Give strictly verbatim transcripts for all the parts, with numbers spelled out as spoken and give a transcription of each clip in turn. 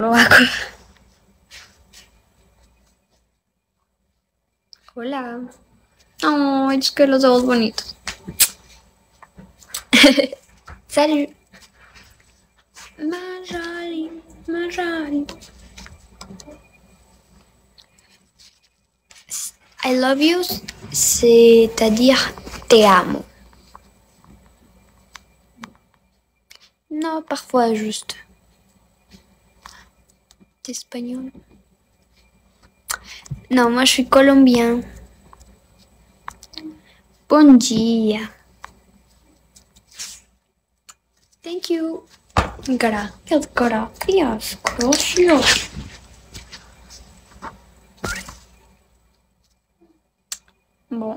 Hola. Oh, es que los ojos bonitos. Salut. Marjali, Marjali. I love you, c'est-à-dire te amo. Non, parfois juste. Espagnol. Non, moi je suis colombien. Bon dia. Thank you. Gracias, gracias, gracias. Bon.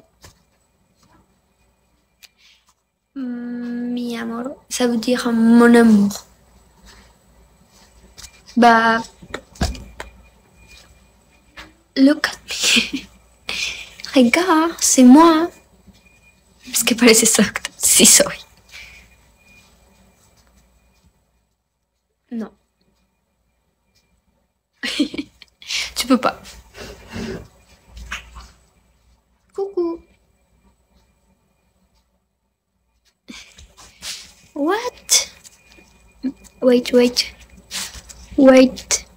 Mi amor, ça veut dire mon amour. Bah, look at me. Regarde, c'est moi. Parce que parece exacto. Sí soy. Non. Tu peux pas. Coucou. What? Wait, wait. Wait.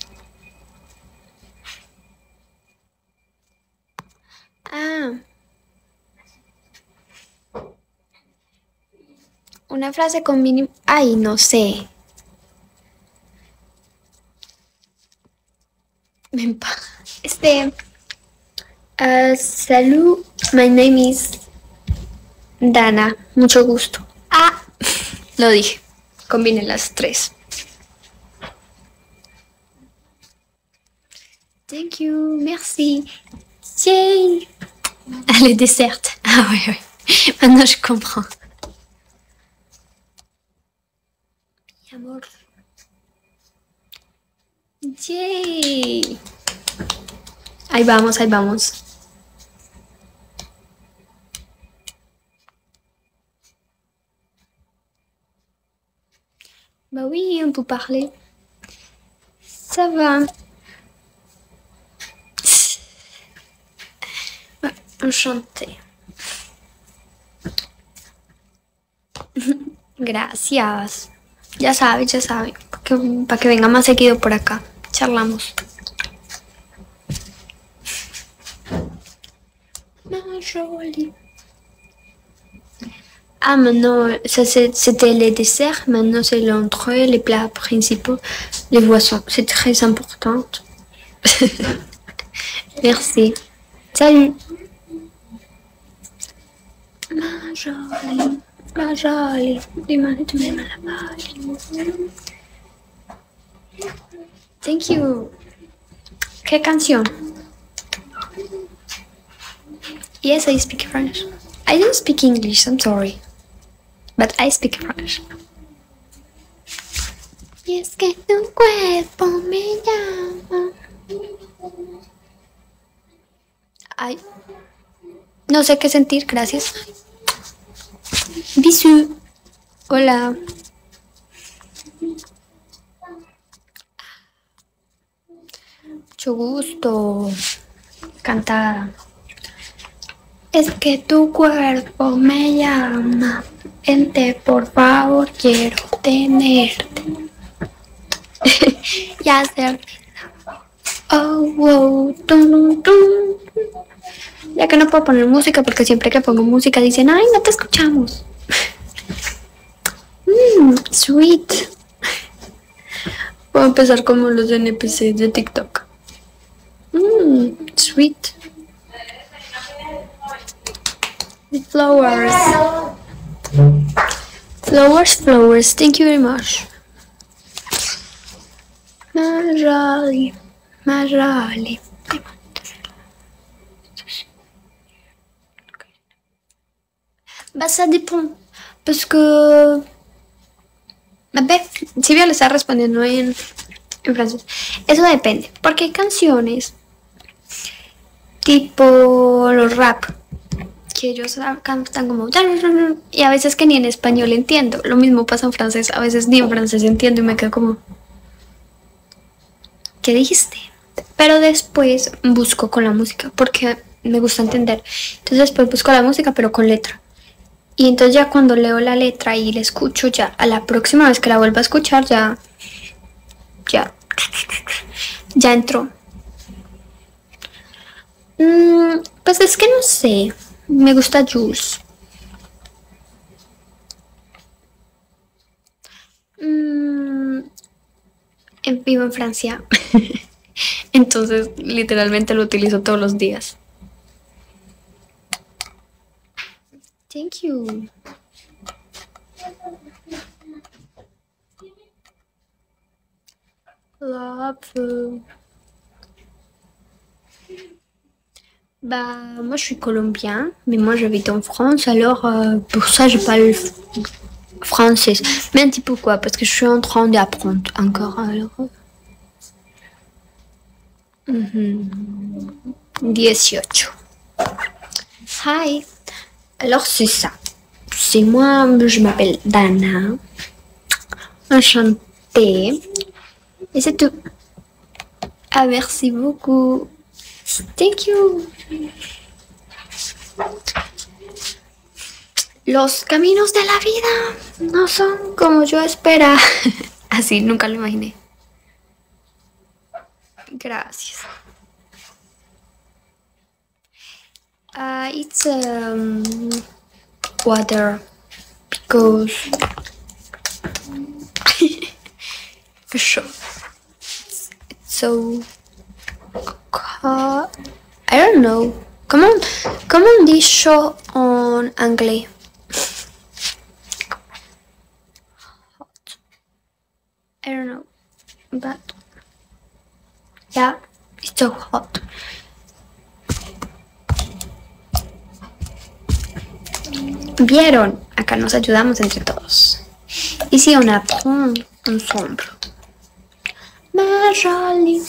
Ah. Una frase con mínimo... Ay, no sé. Este... Uh, salud, my name is Dana. Mucho gusto. Ah, lo dije. Combine las tres. Thank you, merci. Yay. Ah, le dessert. Ah oui, oui. Maintenant je comprends. Mi amor. Yay. Ahí vamos, ahí vamos. Bah oui, on peut parler. Ça va. Enchanté. Gracias. Ya sabes, ya sabes. Para que, para que venga más seguido por acá. Charlamos. Joli. Ah, maintenant, ça c'était les desserts. Maintenant, c'est l'entrée, les plats principaux, les boissons. C'est très important. Merci. Salut. Ma jolie, ma jolie, dis-moi, tu m'aimes la jolie. Thank you. ¿Qué canción? Yes, I speak French. I don't speak English, I'm sorry. But I speak French. Y es que tu cuerpo me llama. Ay. No sé qué sentir, gracias. Bisous. Hola. Mucho gusto. Cantada. Es que tu cuerpo me llama. Vente, por favor, quiero tenerte. Ya se... Oh, wow. Tum, tum. Ya que no puedo poner música porque siempre que pongo música dicen, ay, no te escuchamos. Mmm, sweet. Voy a empezar como los N P C de TikTok. Mmm, sweet. Flowers. Flowers, flowers. Thank you very much. Marjali, Marjali. Bah ça dépend. Parce que... A ver, Silvia le está respondiendo en, en francés. Eso depende. Porque hay canciones tipo los rap que ellos cantan como... Y a veces que ni en español entiendo. Lo mismo pasa en francés. A veces ni en francés entiendo y me quedo como... que dijiste. Pero después busco con la música porque me gusta entender. Entonces después busco la música pero con letra. Y entonces ya cuando leo la letra y la escucho, ya a la próxima vez que la vuelva a escuchar, ya, ya, ya entró. Mm, pues es que no sé, me gusta Juice. Mm, vivo en Francia, entonces literalmente lo utilizo todos los días. Thank you. Love. Bah, moi je suis colombien, mais moi j'habite en France, alors euh, pour ça je parle français. Mais un petit peu quoi, parce que je suis en train d'apprendre encore. Alors. Mhm. dix-huit. Hi. Alors c'est ça. C'est moi, je m'appelle Dana. Enchantée. Et c'est tout. Ah, merci beaucoup. Thank you. Los caminos de la vida no son como yo esperaba. Así, nunca lo imaginé. Gracias. Uh, it's um, water because for sure it's, it's so uh, I don't know. Comment comment on dit chaud en anglais? Hot. I don't know, but yeah, it's so hot. Vieron, acá nos ayudamos entre todos. Ici on apprend ensemble. Ma jolie.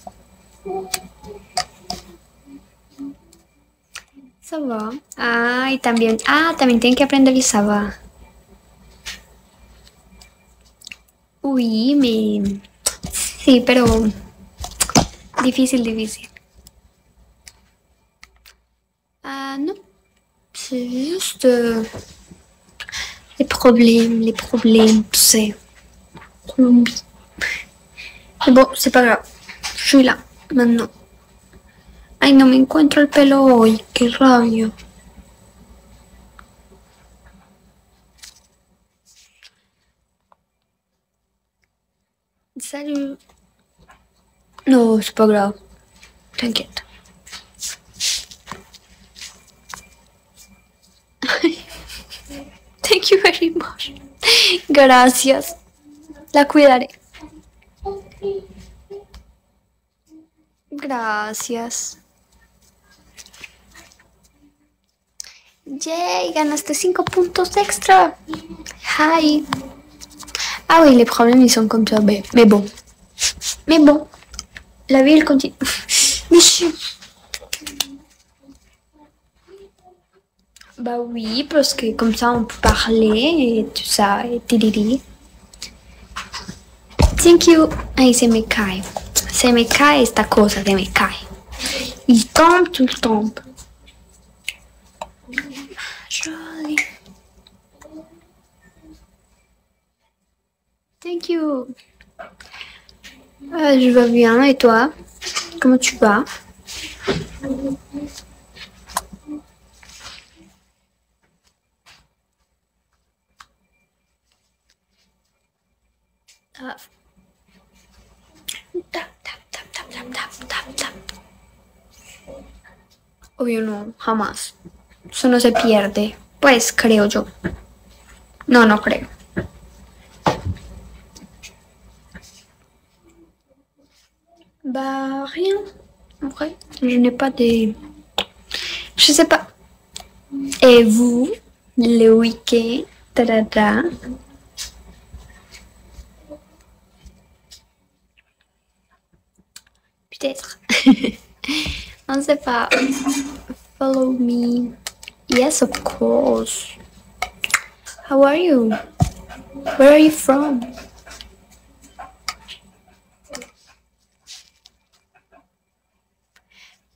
Ça va. Ah, y también, ah, también tienen que aprender el ça va. Oui, mais sí, pero difícil, difícil. Ah, non. C'est juste euh, les problèmes, les problèmes, tu sais. Colombie. Mais bon, c'est pas grave. Je suis là, maintenant. Ay, no me encuentro el pelo hoy. Qué rabia. Salut. No, c'est pas grave. T'inquiète. Thank you very much. Gracias. La cuidaré. Gracias. Yay, ganaste cinq puntos extra. Hi. Ah oui, les problèmes ils sont comme ça, mais, mais bon. Mais bon. La vie elle continue. Mais je... Bah oui, parce que comme ça on peut parler et tout ça, et tilili. Thank you. Ay, se me cae. Se me cae esta cosa, se me cae. Il tombe tout le temps. Joli. Thank you. Euh, je vais bien, et toi? Comment tu vas? Ah. Tap, tap, tap, tap, tap, tap, tap, tap. Obvio no, jamás. Eso no se pierde. Pues creo yo. No, no creo. Bah rien. En vrai, je n'ai pas des... Je sais pas. Et vous, le week-end, ta-da-da. Peut-être. On ne sait pas. Follow me. Yes, of course. How are you? Where are you from?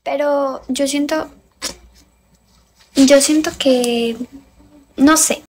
Pero yo siento, yo siento que, no sé,